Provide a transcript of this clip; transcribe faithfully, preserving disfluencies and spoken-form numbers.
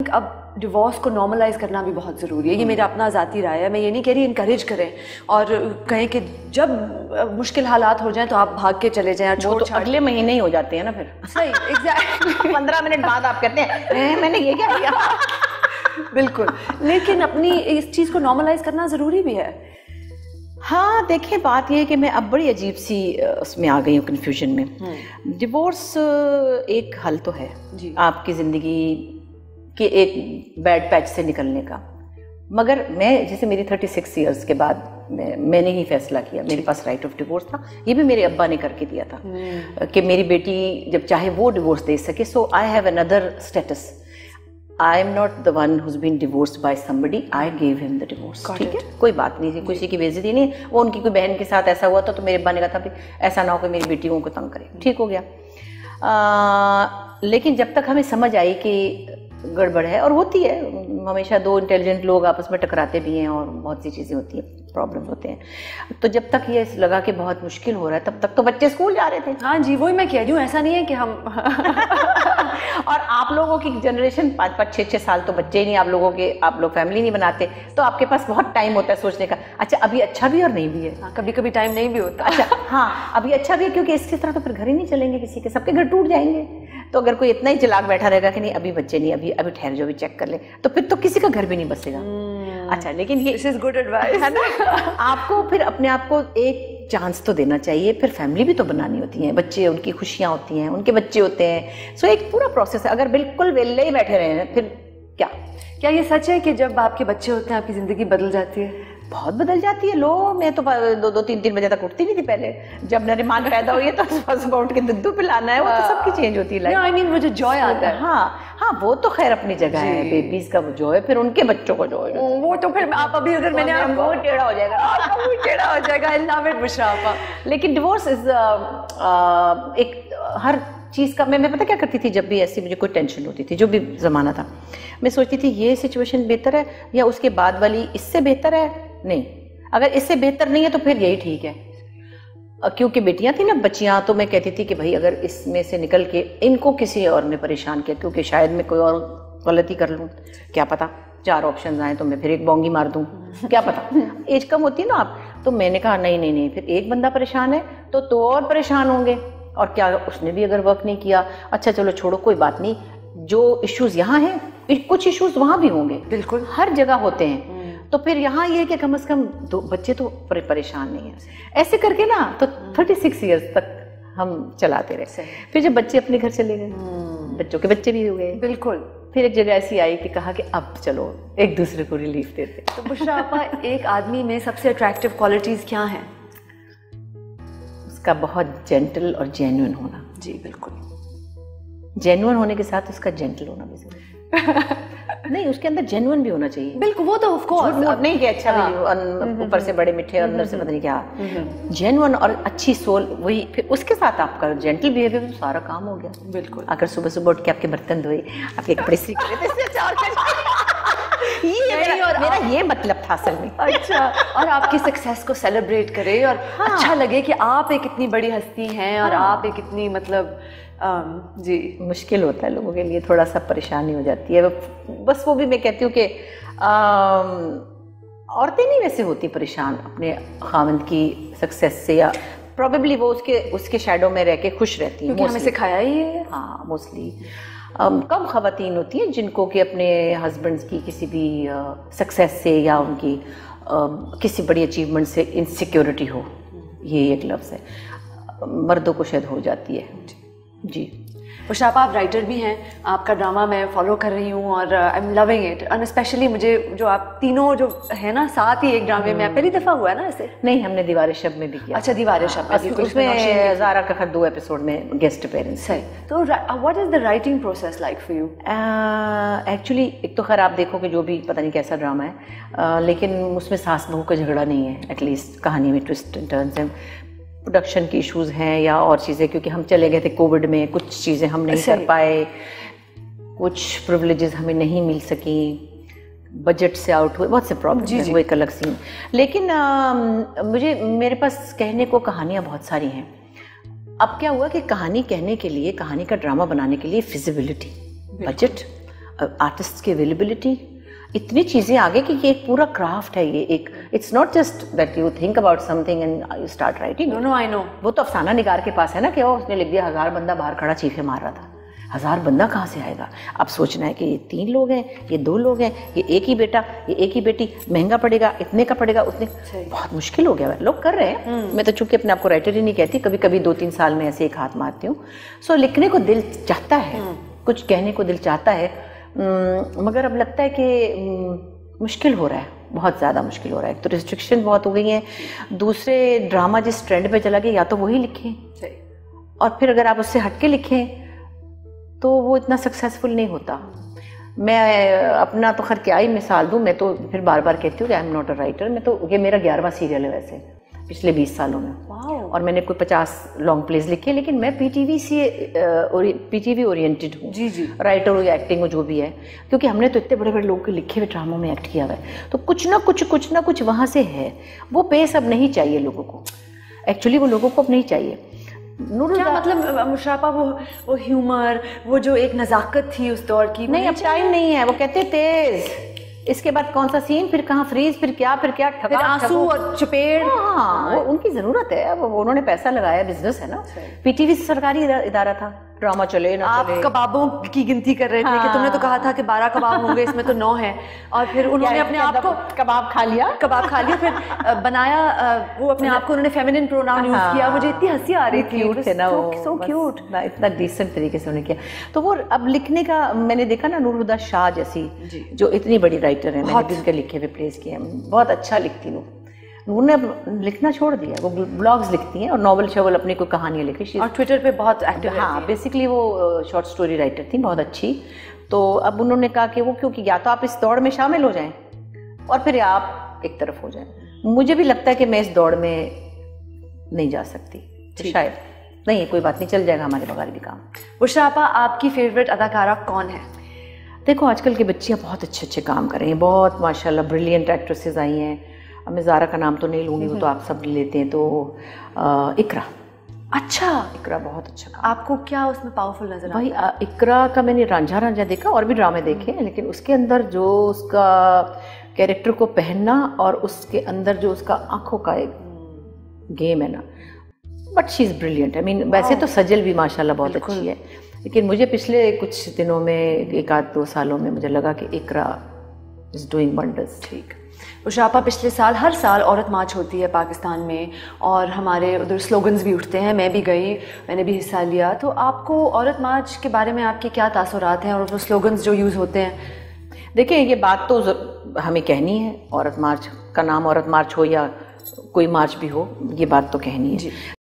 अब डिवोर्स को नॉर्मलाइज करना भी बहुत ज़रूरी है, ये मेरा अपना ज़ाती राय है। मैं ये नहीं कह रही इनकरेज करें और कहें कि जब मुश्किल हालात हो जाएं तो आप भाग के चले जाएं, वो तो अगले महीने ही हो जाते हैं ना फिर। सही, एग्जैक्टली। पंद्रह मिनट बाद आप कहते हैं मैंने ये क्या किया। बिल्कुल, लेकिन अपनी इस चीज़ को नॉर्मलाइज करना ज़रूरी भी है। हाँ देखिए, बात ये है कि मैं अब बड़ी अजीब सी उसमें आ गई हूँ, कन्फ्यूजन में। डिवोर्स एक हल तो है जी आपकी ज़िंदगी के एक बैड पैच से निकलने का, मगर मैं जैसे मेरी थर्टी सिक्स ईयर्स के बाद मैं, मैंने ही फैसला किया, मेरे पास राइट ऑफ डिवोर्स था, ये भी मेरे अब्बा ने करके दिया था कि मेरी बेटी जब चाहे वो डिवोर्स दे सके। So I have another status, I am not the one who's been divorced by somebody, I gave him the divorce. ठीक है, कोई बात नहीं थी, किसी की बेइज्जती नहीं, वो उनकी कोई बहन के साथ ऐसा हुआ था तो मेरे अब्बा ने कहा था ऐसा ना हो कि मेरी बेटियों को तंग करे, ठीक हो गया। आ, लेकिन जब तक हमें समझ आई कि गड़बड़ है, और होती है हमेशा, दो इंटेलिजेंट लोग आपस में टकराते भी हैं और बहुत सी चीज़ें होती हैं, प्रॉब्लम होते हैं, तो जब तक ये लगा कि बहुत मुश्किल हो रहा है तब तक तो बच्चे स्कूल जा रहे थे। हाँ जी, वही मैं कह रही हूँ, ऐसा नहीं है कि हम और आप लोगों की जनरेशन पाँच पाँच छः छः साल तो बच्चे ही नहीं, आप लोगों के, आप लोग फैमिली नहीं बनाते, तो आपके पास बहुत टाइम होता है सोचने का। अच्छा, अभी अच्छा भी और नहीं भी है। हाँ, कभी कभी टाइम नहीं भी होता। अच्छा हाँ, अभी अच्छा भी है क्योंकि इसकी तरह तो फिर घर ही नहीं चलेंगे, किसी के, सबके घर टूट जाएंगे। तो अगर कोई इतना ही चलाक बैठा रहेगा कि नहीं अभी बच्चे नहीं, अभी अभी ठहर जो, भी चेक कर ले, तो फिर तो किसी का घर भी नहीं बसेगा। hmm. अच्छा, लेकिन ये दिस इज गुड एडवाइस है ना। आपको फिर अपने आप को एक चांस तो देना चाहिए, फिर फैमिली भी तो बनानी होती है, बच्चे, उनकी खुशियाँ होती हैं, उनके बच्चे होते हैं, सो एक पूरा प्रोसेस है। अगर बिल्कुल वेले ही बैठे रहे फिर क्या क्या ये सच है कि जब आपके बच्चे होते हैं आपकी ज़िंदगी बदल जाती है? बहुत बदल जाती है। लो, मैं तो दो दो तीन तीन बजे तक उठती नहीं थी पहले, जब नरिमान पैदा हुई है तो सुबह सुबह उठ के दूध पिलाना है, वो तो सबकी चेंज होती है लाइफ। आई मीन वो जो जॉय आता है। हाँ हाँ, वो तो खैर अपनी जगह है, बेबीज का वो जॉय, फिर उनके बच्चों को जॉय, वो तो फिर आप अभी अगर मैंने आपको वो टेढ़ा हो जाएगा, वो टेढ़ा हो जाएगा। I love it Bushra. लेकिन डिवोर्स इज एक हर चीज़ का, मैं मैं पता क्या करती थी, जब भी ऐसी मुझे कोई टेंशन होती थी, जो भी ज़माना था, मैं सोचती थी ये सिचुएशन बेहतर है या उसके बाद वाली इससे बेहतर है। नहीं, अगर इससे बेहतर नहीं है तो फिर यही ठीक है। क्योंकि बेटियां थी ना, बच्चियां, तो मैं कहती थी कि भाई अगर इसमें से निकल के इनको किसी और ने परेशान किया, क्योंकि शायद मैं कोई और गलती कर लूँ, क्या पता चार ऑप्शन आए तो मैं फिर एक बोंगी मार दूँ, क्या पता। एज कम होती है ना आप, तो मैंने कहा नहीं नहीं नहीं, फिर एक बंदा परेशान है तो तो और परेशान होंगे, और क्या उसने भी अगर वर्क नहीं किया, अच्छा चलो छोड़ो, कोई बात नहीं, जो इश्यूज यहाँ हैं कुछ इश्यूज वहाँ भी होंगे, बिल्कुल हर जगह होते हैं। तो फिर यहाँ ये कि कम से कम दो बच्चे तो परेशान नहीं है। ऐसे करके ना तो थर्टी सिक्स ईयर्स तक हम चलाते रहे। फिर जब बच्चे अपने घर चले गए, बच्चों के बच्चे भी हो गए, बिल्कुल, फिर एक जगह ऐसी आई कि कहा कि अब चलो एक दूसरे को रिलीफ देते। तो बुशरा आपा, एक आदमी में सबसे अट्रैक्टिव क्वालिटीज क्या हैं? उसका बहुत जेंटल और जेन्युइन होना। जी बिल्कुल, जेन्युइन होने के साथ उसका जेंटल होना भी जरूरी। नहीं, उसके अंदर जेन्युइन भी होना चाहिए। बिल्कुल, वो तो ऑफ कोर्स नहीं कि अच्छा भी ऊपर से बड़े मीठे और अंदर से पता नहीं क्या। जेन्युइन और अच्छी सोल, वही, फिर उसके साथ आपका जेंटल बिहेवियर, तो सारा काम हो गया। बिल्कुल, अगर सुबह सुबह उठ के आपके बर्तन धोए, आपके कपड़े सीख लेते, ये मेरा, और मेरा ये मतलब था असल में। अच्छा, और आपकी सक्सेस को सेलिब्रेट करे और हाँ, अच्छा लगे कि आप एक इतनी बड़ी हस्ती हैं और हाँ, आप एक इतनी, मतलब आम, जी मुश्किल होता है लोगों के लिए, थोड़ा सा परेशानी हो जाती है बस। वो भी मैं कहती हूँ कि औरतें नहीं वैसे होती परेशान अपने खाविंद की सक्सेस से, या प्रॉबेबली वो उसके उसके शैडो में रह के खुश रहती हैं, क्योंकि हमें सिखाया ही है। हाँ, मोस्टली कम खवातीन होती हैं जिनको कि अपने हस्बैंड्स की किसी भी सक्सेस से या उनकी uh, किसी बड़ी अचीवमेंट से इनसिक्योरिटी हो, ये एक लफ्ज़ है, मर्दों को शायद हो जाती है। जी, बुशरा आपा, आप राइटर भी हैं, आपका ड्रामा मैं फॉलो कर रही हूँ और I am loving it, and specially मुझे जो आप तीनों जो है ना साथ ही एक ड्रामे में, पहली दफ़ा हुआ है ना ऐसे? नहीं, हमने दीवार शब में भी किया। अच्छा, दीवार शब में, उसमें ज़ारा का दो एपिसोड में गेस्ट अपीयरेंस। सही, तो what is the writing process like for you? Actually एक तो खैर आप देखो कि जो भी पता नहीं कैसा ड्रामा है, uh, लेकिन उसमें सास बहू का झगड़ा नहीं है, एटलीस्ट कहानी में ट्विस्ट एंड टर्न्स हैं, प्रोडक्शन की इश्यूज हैं या और चीज़ें, क्योंकि हम चले गए थे कोविड में, कुछ चीज़ें हम नहीं कर पाए, कुछ प्रिविलेजेस हमें नहीं मिल सकी, बजट से आउट हुए, बहुत से प्रॉब्लम है, वो एक अलग सीन। लेकिन आ, मुझे मेरे पास कहने को कहानियाँ बहुत सारी हैं। अब क्या हुआ कि कहानी कहने के लिए, कहानी का ड्रामा बनाने के लिए फिजिबिलिटी, बजट, आर्टिस्ट की अवेलेबिलिटी, इतनी चीज़ें आगे कि ये एक पूरा क्राफ्ट है। ये एक, it's not just that you think about something and you start writing. No no I know. वो तो अफसाना निगार के पास है ना कि वो उसने लिख दिया हजार बंदा बाहर खड़ा चीखे मार रहा था। हजार बंदा कहाँ से आएगा? अब सोचना है कि ये तीन लोग हैं, ये दो लोग हैं, ये एक ही बेटा, ये एक ही बेटी, महंगा पड़ेगा, इतने का पड़ेगा, उतने, बहुत मुश्किल हो गया। लोग कर रहे हैं, मैं तो चूंकि अपने आप को राइटर ही नहीं कहती, कभी कभी दो तीन साल में ऐसे एक हाथ मारती हूँ। सो लिखने को दिल चाहता है, कुछ कहने को दिल चाहता है, मगर अब लगता है कि मुश्किल हो रहा है, बहुत ज़्यादा मुश्किल हो रहा है। एक तो रिस्ट्रिक्शन बहुत हो गई है, दूसरे ड्रामा जिस ट्रेंड पे चला गया या तो वही लिखें, और फिर अगर आप उससे हटके लिखें तो वो इतना सक्सेसफुल नहीं होता। मैं अपना तो खैर क्या ही मिसाल दूँ, मैं तो फिर बार बार कहती हूँ कि I am not a writer. मैं तो, ये मेरा ग्यारहवां सीरियल है वैसे पिछले बीस सालों में, और मैंने कोई पचास लॉन्ग प्लेज लिखे, लेकिन मैं पीटीवी से पीटीवी ओरिएंटेड हूँ। जी जी, राइटर हो या एक्टिंग हो जो भी है, क्योंकि हमने तो इतने बड़े बड़े लोगों के लिखे हुए ड्रामों में एक्ट किया हुआ है, तो कुछ ना कुछ कुछ ना कुछ वहाँ से है। वो पेस अब नहीं चाहिए लोगों को, एक्चुअली वो लोगों को अब नहीं चाहिए। क्या मतलब मुशर्रफा, वो वो ह्यूमर, वो जो एक नज़ाकत थी उस दौर की, नहीं अब टाइम नहीं है। वो कहते तेज, इसके बाद कौन सा सीन, फिर कहाँ फ्रीज, फिर क्या फिर क्या ठगा, आंसू और चपेट। हाँ, वो उनकी जरूरत है, अब उन्होंने पैसा लगाया, बिजनेस है ना। पीटीवी सरकारी इदारा था, ड्रामा चले ना आप चले। कबाबों की गिनती कर रहे थे कि तुमने तो कहा था कि बारह कबाब होंगे, इसमें तो नौ हैं, और फिर उन्होंने अपने आप को कबाब खा लिया कबाब खा लिया फिर बनाया, वो अपने आप को उन्होंने फेमिनिन प्रोनाउन यूज किया। मुझे इतनी हंसी आ रही थी, थे ना वो, सो क्यूट, इतना डिसेंट तरीके से उन्होंने किया। तो वो अब लिखने का मैंने देखा ना, नूर हुदा शाह जैसी जो इतनी बड़ी राइटर है, मैंने भी उनके लिखे हुए प्लेस किए हैं, बहुत अच्छा लिखती हूँ। उन्होंने अब लिखना छोड़ दिया, वो ब्लॉग्स लिखती हैं और नॉवल शवल अपनी कोई कहानियाँ लिखी, और ट्विटर पे बहुत एक्टिव। हाँ, बेसिकली वो शॉर्ट स्टोरी राइटर थी, बहुत अच्छी। तो अब उन्होंने कहा कि वो क्योंकि या तो आप इस दौड़ में शामिल हो जाएं और फिर आप एक तरफ हो जाएं। मुझे भी लगता है कि मैं इस दौड़ में नहीं जा सकती, तो शायद नहीं, कोई बात नहीं, चल जाएगा हमारे बगैर भी काम। मुशर्रफा, आपकी फेवरेट अदाकारा कौन है? देखो आजकल की बच्चियाँ बहुत अच्छे अच्छे काम कर रही हैं, बहुत माशाल्लाह ब्रिलियंट एक्ट्रेसेस आई हैं। अब मैं ज़ारा का नाम तो नहीं लूँगी, वो तो आप सब लेते हैं। तो आ, इकरा, अच्छा, इकरा बहुत अच्छा काम। आपको क्या उसमें पावरफुल नजर भाई आ, इकरा का मैंने रांझा रांझा देखा और भी ड्रामे देखे हैं, लेकिन उसके अंदर जो उसका कैरेक्टर को पहनना और उसके अंदर जो उसका आंखों का एक गेम है ना, but she is brilliant. I mean वैसे तो सजल भी माशाल्लाह बहुत अच्छी है, लेकिन मुझे पिछले कुछ दिनों में, एक आध दो सालों में मुझे लगा कि इकरा इज़ डूइंग वंडर्स। ठीक। मुशर्रफा, पिछले साल हर साल औरत मार्च होती है पाकिस्तान में, और हमारे उधर स्लोगन्स भी उठते हैं, मैं भी गई, मैंने भी हिस्सा लिया। तो आपको औरत मार्च के बारे में आपके क्या तासुरात हैं, और वो स्लोगन्स जो यूज़ होते हैं? देखिए ये बात तो हमें कहनी है, औरत मार्च का नाम औरत मार्च हो या कोई मार्च भी हो, ये बात तो कहनी है।